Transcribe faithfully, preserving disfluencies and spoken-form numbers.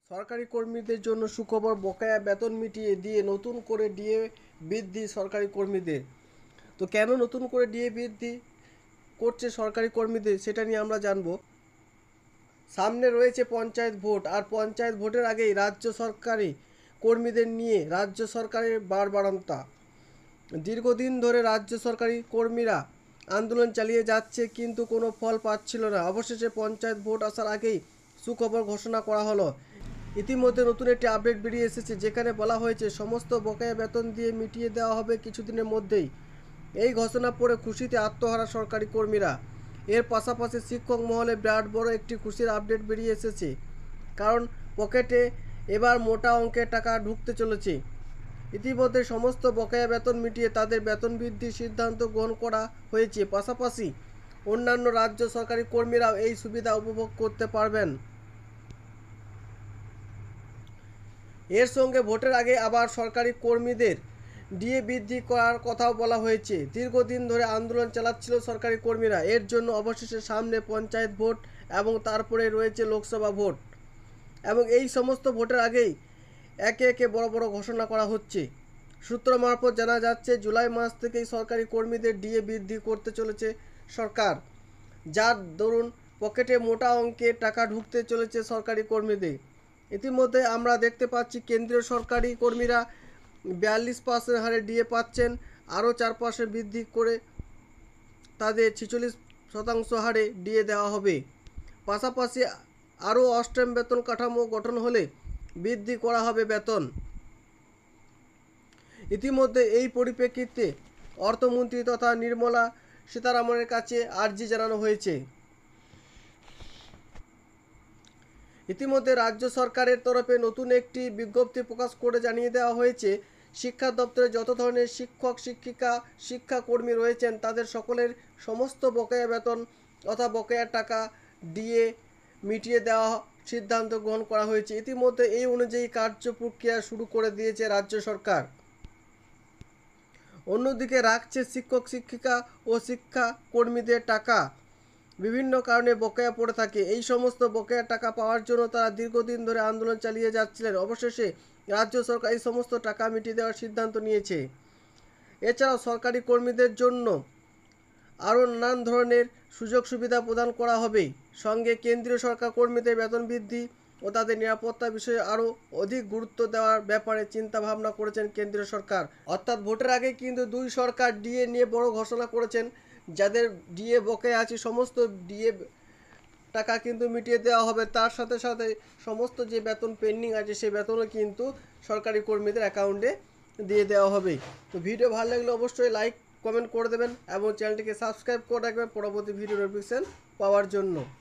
সরকারি কর্মীদের জন্য সুখবর, বকেয়া বেতন মিটিয়ে দিয়ে নতুন করে ডিএ বৃদ্ধি সরকারি কর্মীদের। তো কেন নতুন করে ডিএ বৃদ্ধি করছে সরকারি কর্মীদের সেটা নিয়ে আমরা জানবো। সামনে রয়েছে পঞ্চায়েত ভোট, আর পঞ্চায়েত ভোটের আগেই রাজ্য সরকারি কর্মীদের নিয়ে রাজ্য সরকারের বাড়বাড়ন্তা। দীর্ঘদিন ধরে রাজ্য সরকারি কর্মীরা আন্দোলন চালিয়ে যাচ্ছে, কিন্তু কোনো ফল পাচ্ছিল না। অবশেষে পঞ্চায়েত ভোট আসার আগেই সুখবর ঘোষণা করা হলো। ইতিমধ্যে নতুন একটি আপডেট বেরিয়ে এসেছে, যেখানে বলা হয়েছে সমস্ত বকেয়া বেতন দিয়ে মিটিয়ে দেওয়া হবে কিছুদিনের মধ্যেই। এই ঘোষণা পড়ে খুশিতে আত্মহারা সরকারি কর্মীরা। এর পাশাপাশি শিক্ষক মহলে বিরাট বড় একটি খুশির আপডেট বেরিয়ে এসেছে, কারণ পকেটে এবার মোটা অঙ্কের টাকা ঢুকতে চলেছে। ইতিমধ্যে সমস্ত বকেয়া বেতন মিটিয়ে তাদের বেতন বৃদ্ধির সিদ্ধান্ত গ্রহণ করা হয়েছে। পাশাপাশি অন্যান্য রাজ্য সরকারি কর্মীরাও এই সুবিধা উপভোগ করতে পারবেন। এর সঙ্গে ভোটের আগে আবার সরকারি কর্মীদের ডিএ বৃদ্ধি করার কথাও বলা হয়েছে। দীর্ঘদিন ধরে আন্দোলন চালাচ্ছিল সরকারি কর্মীরা। এর জন্য অবশেষে সামনে পঞ্চায়েত ভোট এবং তারপরে রয়েছে লোকসভা ভোট, এবং এই সমস্ত ভোটের আগেই একে একে বড় বড় ঘোষণা করা হচ্ছে। সূত্র মারফত জানা যাচ্ছে জুলাই মাস থেকেই সরকারি কর্মীদের ডিএ বৃদ্ধি করতে চলেছে সরকার, যার দরুন পকেটে মোটা অঙ্কের টাকা ঢুকতে চলেছে সরকারি কর্মীদের। ইতিমধ্যে আমরা দেখতে পাচ্ছি কেন্দ্রীয় সরকারি কর্মীরা বিয়াল্লিশ পার্সেন্ট হারে ডিএ পাচ্ছেন, আরও চার পার্সেন্ট বৃদ্ধি করে তাদের ছেচল্লিশ শতাংশ হারে ডিএ দেওয়া হবে। পাশাপাশি আরও অষ্টম বেতন কাঠামো গঠন হলে বৃদ্ধি করা হবে বেতন। ইতিমধ্যে এই পরিপ্রেক্ষিতে অর্থমন্ত্রী তথা নির্মলা সীতারামনের কাছে আর্জি জানানো হয়েছে। ইতিমধ্যে রাজ্য সরকারের তরফে নতুন একটি বিজ্ঞপ্তি প্রকাশ করে জানিয়ে দেওয়া হয়েছে, শিক্ষা দপ্তরে যত ধরনের শিক্ষক শিক্ষিকা শিক্ষাকর্মী রয়েছেন তাদের সকলের সমস্ত বকেয়া বেতন তথা বকেয়া টাকা ডিএ মিটিয়ে দেওয়া সিদ্ধান্ত গ্রহণ করা হয়েছে। ইতিমধ্যে এই অনুযায়ী কার্য প্রক্রিয়া শুরু করে দিয়েছে রাজ্য সরকার। অন্যদিকে রাখছে শিক্ষক শিক্ষিকা ও শিক্ষা কর্মীদের টাকা বিভিন্ন কারণে বকেয়া পড়ে থাকে। এই সমস্ত বকেয়া টাকা পাওয়ার জন্য তারা দীর্ঘদিন ধরে আন্দোলন চালিয়ে যাচ্ছিলেন। অবশেষে রাজ্য সরকার এই সমস্ত টাকা মিটিয়ে দেওয়ার সিদ্ধান্ত নিয়েছে। এছাড়াও সরকারি কর্মীদের জন্য আরও নানান ধরনের সুযোগ সুবিধা প্রদান করা হবে। সঙ্গে কেন্দ্রীয় সরকার কর্মীদের বেতন বৃদ্ধি ও তাদের নিরাপত্তা বিষয়ে আরও অধিক গুরুত্ব দেওয়ার ব্যাপারে চিন্তা ভাবনা করেছেন কেন্দ্রীয় সরকার। অর্থাৎ ভোটের আগে কিন্তু দুই সরকার ডিএ নিয়ে বড় ঘোষণা করেছেন। যাদের ডিএ বকেয়া আছে সমস্ত ডিএ টাকা কিন্তু মিটিয়ে দেওয়া হবে। তার সাথে সাথে সমস্ত যে বেতন পেন্ডিং আছে সেই বেতনও কিন্তু সরকারি কর্মীদের অ্যাকাউন্টে দিয়ে দেওয়া হবে। তো ভিডিও ভালো লাগলে অবশ্যই লাইক কমেন্ট করে দেবেন এবং চ্যানেলটিকে সাবস্ক্রাইব করে রাখবেন পরবর্তী ভিডিও নোটিফিকেশন পাওয়ার জন্য।